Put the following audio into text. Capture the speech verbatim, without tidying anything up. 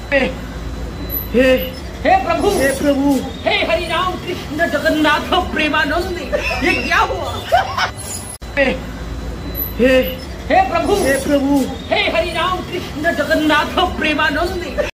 हे हे हे प्रभु, हे प्रभु, हे हरि राम कृष्ण जगन्नाथ प्रेमानंद, ये क्या हुआ? हे हे हे प्रभु, हे प्रभु, हे हरि राम कृष्ण जगन्नाथ प्रेमानंद।